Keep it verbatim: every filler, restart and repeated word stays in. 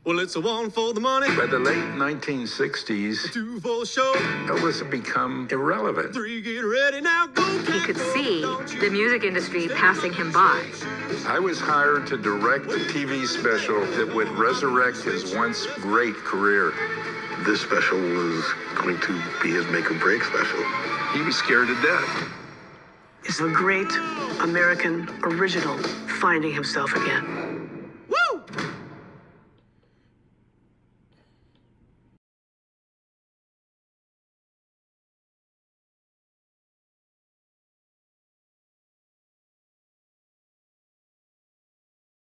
Well, it's a one for the money. By the late nineteen sixties, Two for the show. Elvis had become irrelevant. Three, get ready now, go. He could see the music industry passing him by. I was hired to direct a T V special that would resurrect his once great career. This special was going to be his make or break special. He was scared to death. It's a great American original finding himself again.